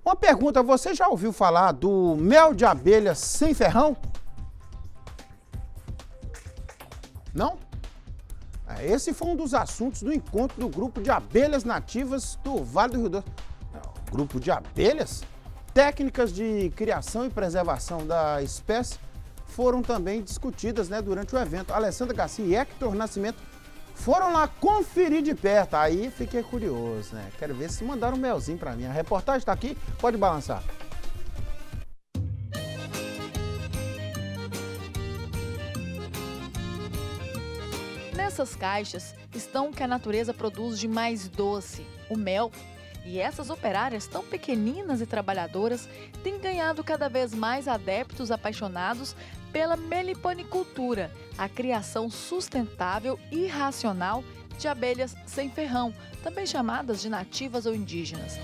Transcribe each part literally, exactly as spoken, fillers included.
Uma pergunta, você já ouviu falar do mel de abelha sem ferrão? Não? Esse foi um dos assuntos do encontro do grupo de abelhas nativas do Vale do Rio Doce. Grupo de abelhas? Técnicas de criação e preservação da espécie foram também discutidas, né, durante o evento. Alessandra Garcia e Hector Nascimento foram lá conferir de perto. Aí fiquei curioso, né? Quero ver se mandaram um melzinho para mim. A reportagem está aqui, pode balançar. Nessas caixas estão o que a natureza produz de mais doce, o mel. E essas operárias tão pequeninas e trabalhadoras têm ganhado cada vez mais adeptos apaixonados pela meliponicultura, a criação sustentável e racional de abelhas sem ferrão, também chamadas de nativas ou indígenas.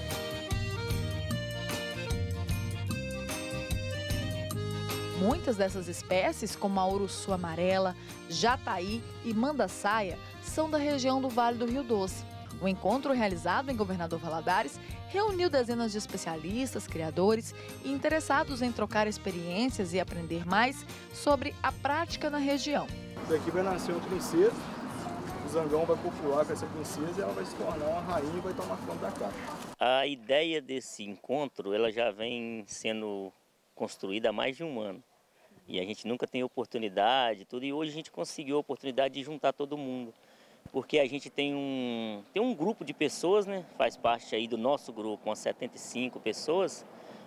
Muitas dessas espécies, como a uruçu amarela, jataí e mandaçaia, são da região do Vale do Rio Doce. O encontro realizado em Governador Valadares reuniu dezenas de especialistas, criadores e interessados em trocar experiências e aprender mais sobre a prática na região. Daqui vai nascer uma princesa, o zangão vai popular com essa princesa e ela vai se tornar uma rainha e vai tomar conta da caixa. A ideia desse encontro ela já vem sendo construída há mais de um ano. E a gente nunca tem oportunidade, tudo, e hoje a gente conseguiu a oportunidade de juntar todo mundo. Porque a gente tem um, tem um grupo de pessoas, né? Faz parte aí do nosso grupo, umas setenta e cinco pessoas,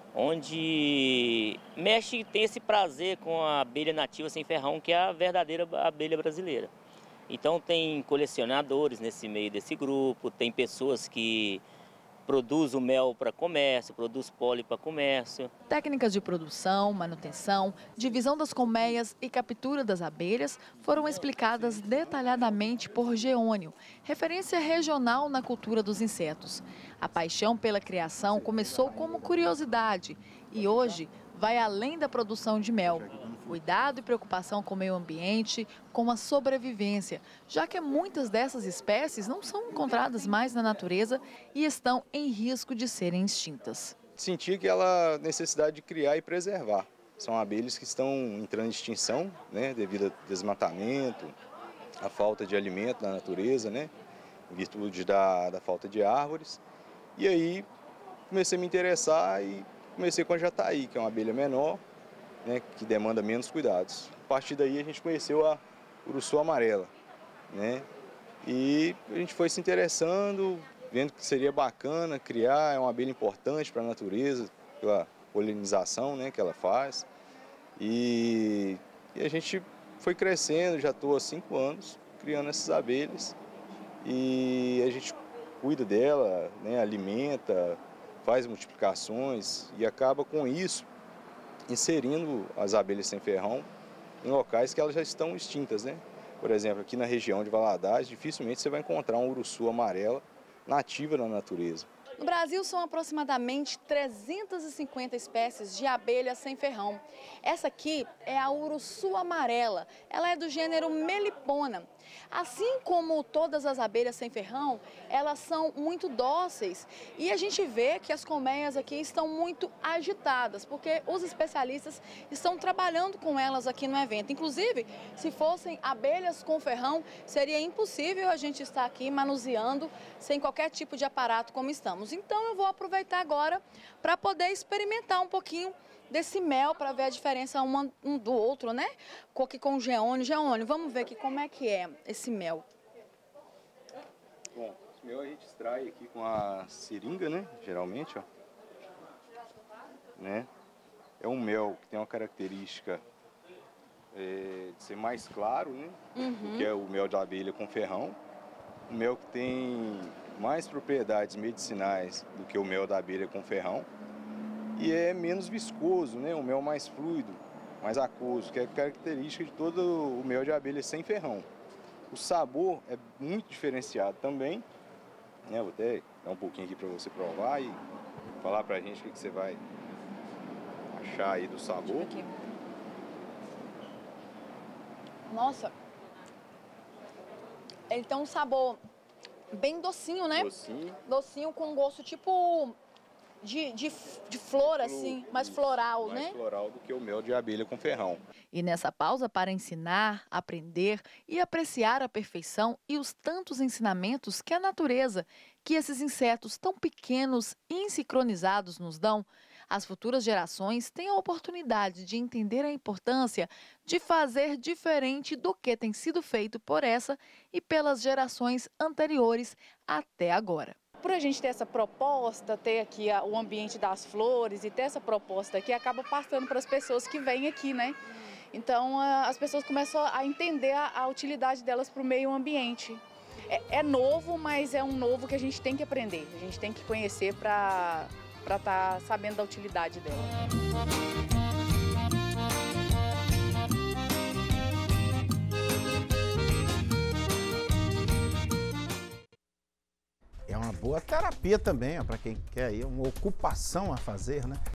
onde mexe e tem esse prazer com a abelha nativa sem ferrão, que é a verdadeira abelha brasileira. Então tem colecionadores nesse meio desse grupo, tem pessoas que produzem o mel para comércio, produz pólen para comércio. Técnicas de produção, manutenção, divisão das colmeias e captura das abelhas foram explicadas detalhadamente por Geônio, referência regional na cultura dos insetos. A paixão pela criação começou como curiosidade e hoje vai além da produção de mel. Cuidado e preocupação com o meio ambiente, com a sobrevivência, já que muitas dessas espécies não são encontradas mais na natureza e estão em risco de serem extintas. Senti aquela necessidade de criar e preservar. São abelhas que estão entrando em extinção, né, devido ao desmatamento, à falta de alimento na natureza, né, em virtude da, da falta de árvores. E aí comecei a me interessar e comecei com a jataí, que é uma abelha menor, né, que demanda menos cuidados. A partir daí a gente conheceu a uruçu amarela, né, e a gente foi se interessando, vendo que seria bacana criar, é uma abelha importante para a natureza, pela polinização, né, que ela faz. E, e a gente foi crescendo, já estou há cinco anos criando essas abelhas e a gente cuida dela, né, alimenta, faz multiplicações e acaba com isso inserindo as abelhas sem ferrão em locais que elas já estão extintas, né? Por exemplo, aqui na região de Valadares, dificilmente você vai encontrar uma uruçu amarela nativa na natureza. No Brasil, são aproximadamente trezentas e cinquenta espécies de abelhas sem ferrão. Essa aqui é a uruçu amarela. Ela é do gênero Melipona. Assim como todas as abelhas sem ferrão, elas são muito dóceis. E a gente vê que as colmeias aqui estão muito agitadas, porque os especialistas estão trabalhando com elas aqui no evento. Inclusive, se fossem abelhas com ferrão, seria impossível a gente estar aqui manuseando sem qualquer tipo de aparato como estamos. Então eu vou aproveitar agora para poder experimentar um pouquinho desse mel para ver a diferença uma, um do outro, né? Aqui com o Geônio. Geônio, vamos ver aqui como é que é esse mel. Bom, esse mel a gente extrai aqui com a seringa, né? Geralmente, ó. Né? É um mel que tem uma característica é, de ser mais claro, né? Uhum. Do que é o mel de abelha com ferrão. Um mel que tem mais propriedades medicinais do que o mel da abelha com ferrão e é menos viscoso, né? Um mel mais fluido, mais aquoso, que é característica de todo o mel de abelha sem ferrão. O sabor é muito diferenciado também, né? Vou até dar um pouquinho aqui para você provar e falar pra gente o que, que você vai achar aí do sabor. Nossa, ele tem um sabor bem docinho, né? Docinho. Docinho com gosto tipo de, de, de flor, assim, mais floral, mais né? floral do que o mel de abelha com ferrão. E nessa pausa para ensinar, aprender e apreciar a perfeição e os tantos ensinamentos que a natureza, que esses insetos tão pequenos e insincronizados nos dão, as futuras gerações têm a oportunidade de entender a importância de fazer diferente do que tem sido feito por essa e pelas gerações anteriores até agora. Por a gente ter essa proposta, ter aqui o ambiente das flores e ter essa proposta aqui, acaba passando para as pessoas que vêm aqui, né? Então as pessoas começam a entender a, a utilidade delas para o meio ambiente. É, é novo, mas é um novo que a gente tem que aprender, a gente tem que conhecer para para estar sabendo da utilidade dela. É uma boa terapia também, para quem quer aí, uma ocupação a fazer, né?